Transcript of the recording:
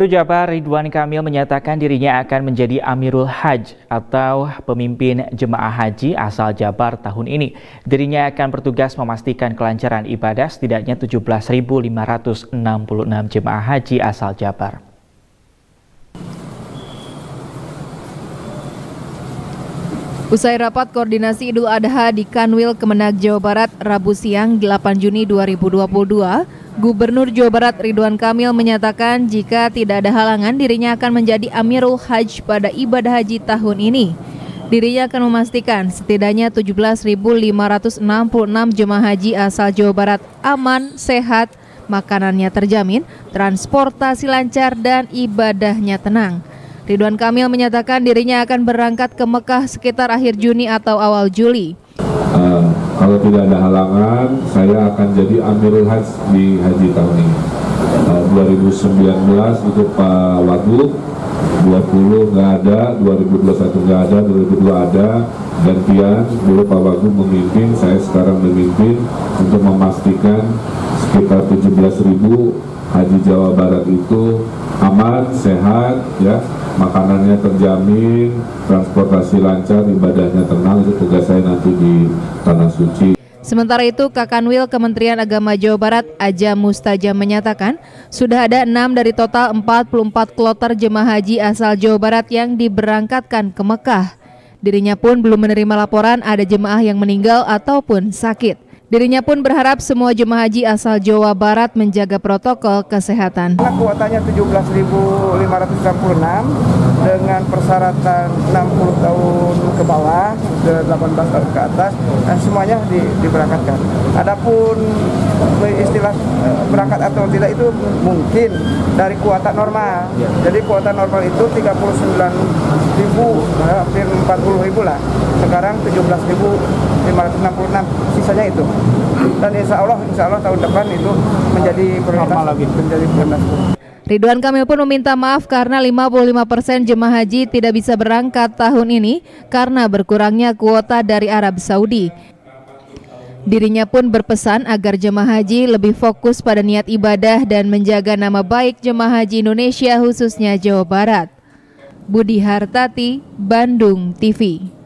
Gubernur Jabar Ridwan Kamil menyatakan dirinya akan menjadi Amirul Hajj atau pemimpin jemaah haji asal Jabar tahun ini. Dirinya akan bertugas memastikan kelancaran ibadah setidaknya 17.566 jemaah haji asal Jabar. Usai rapat koordinasi Idul Adha di Kanwil Kemenag Jawa Barat Rabu siang 8 Juni 2022, Gubernur Jawa Barat Ridwan Kamil menyatakan jika tidak ada halangan dirinya akan menjadi Amirul Hajj pada ibadah haji tahun ini. Dirinya akan memastikan setidaknya 17.566 jemaah haji asal Jawa Barat aman, sehat, makanannya terjamin, transportasi lancar, dan ibadahnya tenang. Ridwan Kamil menyatakan dirinya akan berangkat ke Mekah sekitar akhir Juni atau awal Juli. Kalau tidak ada halangan, saya akan jadi Amirul Hajj di haji tahun ini. 2019 itu Pak Wagub, 20 nggak ada, 2021 nggak ada, 2022 ada, gantian. Dulu Pak Wagub memimpin, saya sekarang memimpin untuk memastikan sekitar 17.000 haji Jawa Barat itu aman, sehat, ya, makanannya terjamin, transportasi lancar, ibadahnya tenang. Itu tugas saya nanti di Tanah Suci. Sementara itu, Kakanwil Kementerian Agama Jawa Barat Aja Mustajam menyatakan sudah ada 6 dari total 44 kloter jemaah haji asal Jawa Barat yang diberangkatkan ke Mekah. Dirinya pun belum menerima laporan ada jemaah yang meninggal ataupun sakit. Dirinya pun berharap semua jemaah haji asal Jawa Barat menjaga protokol kesehatan. Kuotanya 17.566 dengan persyaratan 60 tahun ke bawah, 18 tahun ke atas, dan semuanya diberangkatkan. Adapun istilah berangkat atau tidak itu mungkin dari kuota normal. Jadi kuota normal itu 39.000, hampir 40.000 lah. Sekarang 17.566, sisanya itu. Dan insya Allah tahun depan itu menjadi prioritas lagi. Ridwan Kamil pun meminta maaf karena 55% jemaah haji tidak bisa berangkat tahun ini karena berkurangnya kuota dari Arab Saudi. Dirinya pun berpesan agar jemaah haji lebih fokus pada niat ibadah dan menjaga nama baik jemaah haji Indonesia khususnya Jawa Barat. Budi Hartati, Bandung TV.